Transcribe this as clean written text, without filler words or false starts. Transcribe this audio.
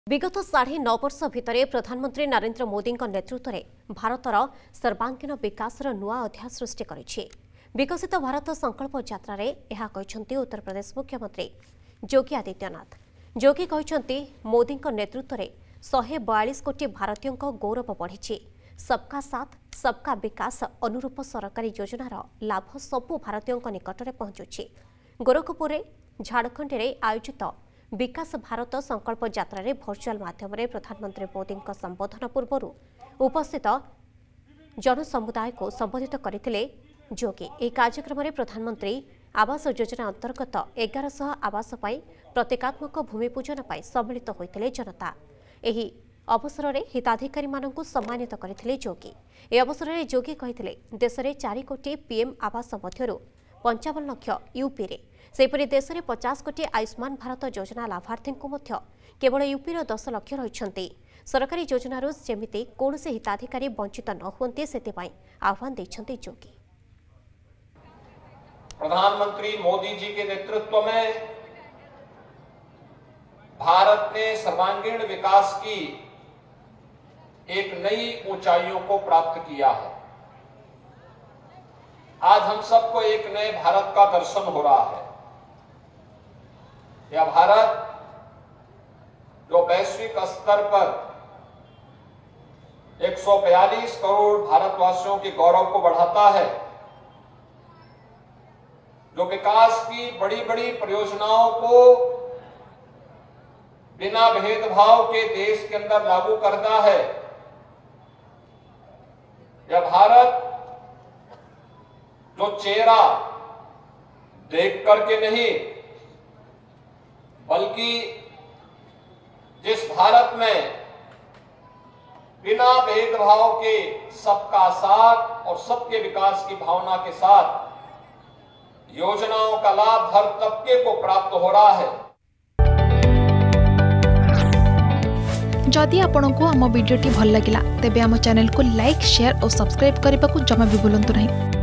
विगत 9.5 वर्ष भितर प्रधानमंत्री नरेंद्र मोदी नेतृत्व में भारतर सर्वांगीन विकासर नुआ अध्याय सृष्टि करिछि। विकसित भारत संकल्प यात्रा रे यह कहते उत्तर प्रदेश मुख्यमंत्री योगी आदित्यनाथ। योगी कहते मोदी नेतृत्व में 142 कोटी भारतीयों गौरव बढ़ी। सबका साथ सबका विकास अनुरूप सरकारी योजनार लाभ सबु भारतीयों निकट में पहुंचुछि। गोरखपुर झारखंड में आयोजित विकास भारत संकल्प यात्रा रे भर्चुआल माध्यम प्रधानमंत्री मोदी संबोधन पूर्व उपस्थित जनसमुदाय को संबोधित करथिले योगी। एक कार्यक्रम में प्रधानमंत्री आवास योजना अंतर्गत 1100 आवास प्रतीकात्मक भूमि पूजन सम्मिलित होते जनता। एही अवसर में हिताधिकारी मानक सम्मानित करथिले योगी। ए अवसर में योगी कहथिले देश में 4 कोटी पीएम आवास मध्यरु 55 लाख यूपी रे सेपरि देश में 50 कोटी आयुष्मान भारत योजना लाभार्थी को मध्य केवल यूपी 10 लाख रही। सरकारी योजनार जेमिति कौनसी हिताधिकारी वंचित न होते से आह्वान देछन्ति योगी। प्रधानमंत्री मोदी जी के नेतृत्व में भारत ने सर्वांगीण विकास की एक नई ऊंचाइयों को प्राप्त किया है। आज हम सबको एक नए भारत का दर्शन हो रहा है। यह भारत जो वैश्विक स्तर पर 142 करोड़ भारतवासियों के गौरव को बढ़ाता है, जो विकास की बड़ी बड़ी परियोजनाओं को बिना भेदभाव के देश के अंदर लागू करता है, यह भारत जो चेहरा देख करके नहीं बल्कि जिस भारत में बिना भेदभाव के सबका साथ और सबके विकास की भावना के साथ योजनाओं का लाभ हर तबके को प्राप्त हो रहा है। जदि आपंक आम भिडी भल लगा तेब आम चैनल को लाइक, शेयर और सब्सक्राइब करने को जमा भी भूलु नहीं।